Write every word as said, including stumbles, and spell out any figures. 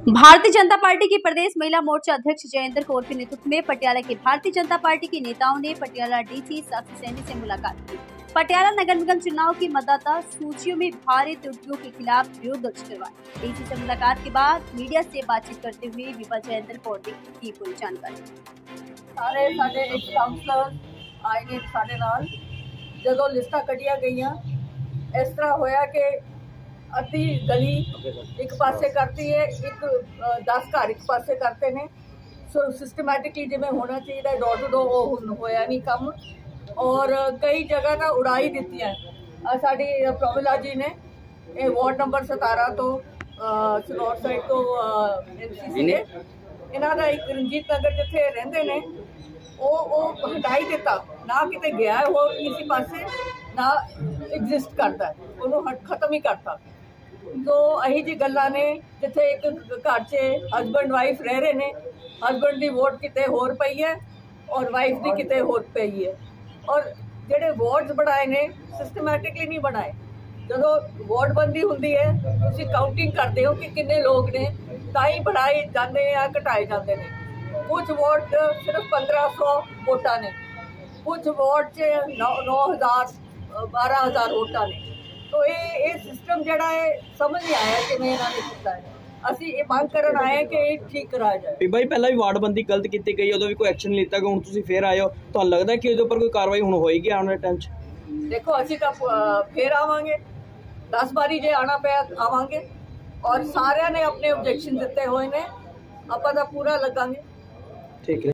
Bharatiya Janata party की प्रदेश महिला मोर्चा अध्यक्ष जयेंद्र कौर के नेतृत्व में पटियाला के भारतीय जनता पार्टी के नेताओं ने पटियाला डीसी साक्षी सैनी से मुलाकात की। पटियाला नगर निगम चुनाव की मतदाता सूचियों में भारी त्रुटियों के खिलाफ विरोध दर्ज करवाया। डीसी से मुलाकात के बाद मीडिया से बातचीत करते हुए विपा जयेंद्र कौर ने दी पूरी जानकारी। सारे साडे काउंसलर आए ने साडे नाल जदों लिस्टां कटिया गईयां इस तरह होया कि अद्धी गली एक पासे करती है, एक दस घर एक पासे करते हैं। सो सिस्टमैटिकली जिवें होना चाहिए डोर टू डोर वो होया नहीं कम, और कई जगह ना उड़ाई दी है। साडी प्रमिला जी ने ये वार्ड नंबर सतारा तो सनौर साइड तो एमसीसी ने इन्हां दा एक रंजीत नगर जिथे रहिंदे ने वो हटाई दिता, ना किते गया है वो किसी पासे ना एग्जिस्ट करता है, उन्होंने खत्म ही करता। तो अही जी गल्लां ने जिथे एक घर च हसबैंड वाइफ रह रहे ने, हसबैंड की वोट किते होर पई है और वाइफ की किते होर पई है, और जेडे वार्ड्स बनाए ने सिस्टमैटिकली नहीं बनाए। जदों वार्ड बंदी हुंदी है तुसीं काउंटिंग करते हो कि किन्ने लोग ने, ताई बढ़ाए जाते हैं या घटाए जाते हैं। कुछ वार्ड सिर्फ पंद्रह सौ वोटा ने, कुछ वार्ड च नौ नौ हज़ार बारह हज़ार वोटा ने। तो ये सिस्टम जड़ा है समझ नहीं आया कि मैं इन्होंने किया है। ਅਸੀਂ ਇਹ ਮੰਗ ਕਰਨ ਆਏ ਕਿ ਇਹ ਠੀਕ ਕਰਾਇਆ ਜਾਏ। ਭਾਈ ਪਹਿਲਾਂ ਵੀ ਵਾਰਡਬੰਦੀ ਗਲਤ ਕੀਤੀ ਗਈ, ਉਦੋਂ ਵੀ ਕੋਈ ਐਕਸ਼ਨ ਨਹੀਂ ਲਿੱਤਾ ਗਿਆ, ਹੁਣ ਤੁਸੀਂ ਫੇਰ ਆਏ ਹੋ, ਤੁਹਾਨੂੰ ਲੱਗਦਾ ਕਿ ਇਹਦੇ ਉੱਪਰ ਕੋਈ ਕਾਰਵਾਈ ਹੁਣ ਹੋਏਗੀ ਆਉਣ ਵਾਲੇ ਟਾਈਮ 'ਚ? ਦੇਖੋ ਅਸੀਂ ਤਾਂ ਫੇਰ ਆਵਾਂਗੇ, ਦਸ ਵਾਰੀ ਜੇ ਆਣਾ ਪਿਆ ਆਵਾਂਗੇ, ਔਰ ਸਾਰਿਆਂ ਨੇ ਆਪਣੇ ਆਬਜੈਕਸ਼ਨ ਦਿੱਤੇ ਹੋਏ ਨੇ, ਆਪਾਂ ਤਾਂ ਪੂਰਾ ਲੱਗਾਂਗੇ। ਠੀਕ ਹੈ।